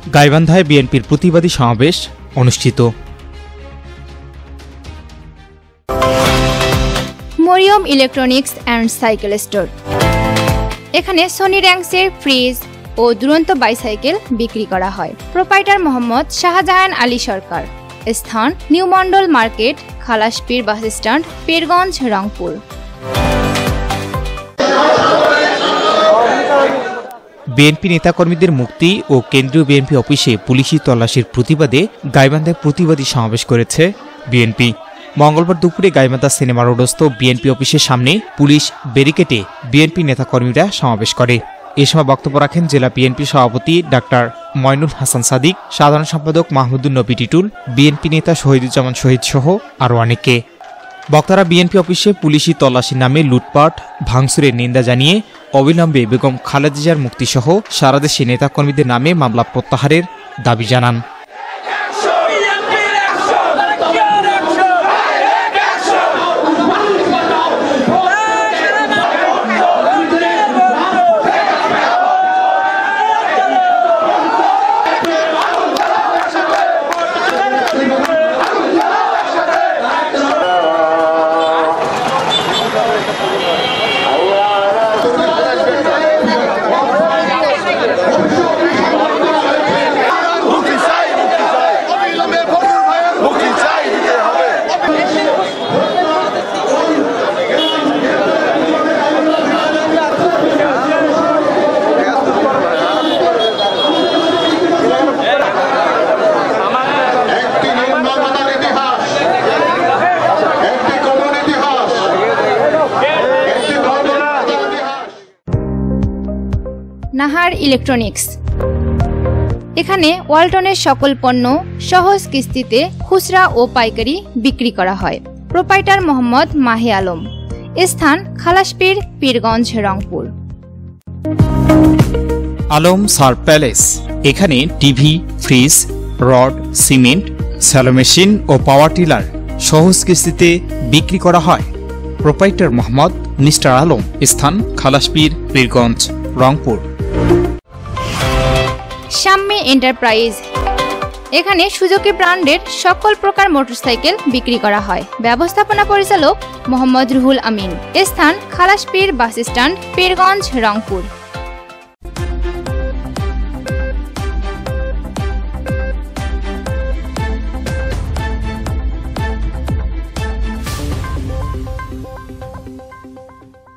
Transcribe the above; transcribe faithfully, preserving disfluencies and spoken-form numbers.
গাইবান্ধায় বিএনপির প্রতিবাদী সমাবেশ অনুষ্ঠিত। Mariam electronics and cycle store. এখানে সোনি র্যাঙ্কসের ফ্রিজ ও দুরন্ত বাইসাইকেল বিক্রি করা হয়। প্রোপাইটার মোহাম্মদ শাহজাহান আলী সরকার। স্থান new Mondal market, Khalaspir bus stand, Pirganj, Rangpur. BNP নেতাকর্মীদের মুক্তি ও কেন্দ্রীয় বিএনপি অফিসে পুলিশি তল্লাশির প্রতিবাদে গাইবান্ধায় প্রতিবাদী সমাবেশ করেছে বিএনপি। মঙ্গলবার দুপুরে গাইবান্ধা সিনেমা রোডস্থ বিএনপি অফিসের সামনে পুলিশ ব্যারিকেডে বিএনপি নেতাকর্মীরা সমাবেশ করে। এ সময় বক্তব্য রাখেন জেলা বিএনপি সভাপতি ডাক্তার ময়নুল হাসান সাদিক, সাধারণ সম্পাদক মাহমুদুন নবী টিটুল, বিএনপি নেতা শহীদুজ্জামান শহীদ সহ আরও অনেকে। বক্তারা বিএনপি অফিসে পুলিশি তল্লাশির নামে লুটপাট ভাঙচুরের নিন্দা জানিয়ে অবিলম্বে বেগম খালেদা জিয়ার মুক্তিসহ সারা দেশে নেতাকর্মীদের নামে মামলা প্রত্যাহারের দাবি জানান। নাহার ইলেকট্রনিক্স। এখানে ওয়ালটনের সকল পণ্য সহজ কিস্তিতে খুচরা ও পাইকারি বিক্রি করা হয়। প্রোপাইটার মোহাম্মদ মাহে আলম। স্থান খালাসপীর, পীরগঞ্জ, রংপুর। আলম সার প্যালেস। এখানে TV, fridge, rod, cement, shallow machine ও পাওয়ার টিলার সহজ কিস্তিতে বিক্রি করা হয়। Proprietor Mohammad mister Alam. স্থান খালাসপীর, পীরগঞ্জ, রংপুর। শাম্মী এন্টারপ্রাইজ। এখানে সুজুকি ব্র্যান্ডের সকল প্রকার মোটরসাইকেল বিক্রি করা হয়। ব্যবস্থাপনা পরিচালক মোহাম্মদ রুহুল আমিন। স্থান খালাসপীর বাস স্ট্যান্ড, পীরগঞ্জ, রংপুর।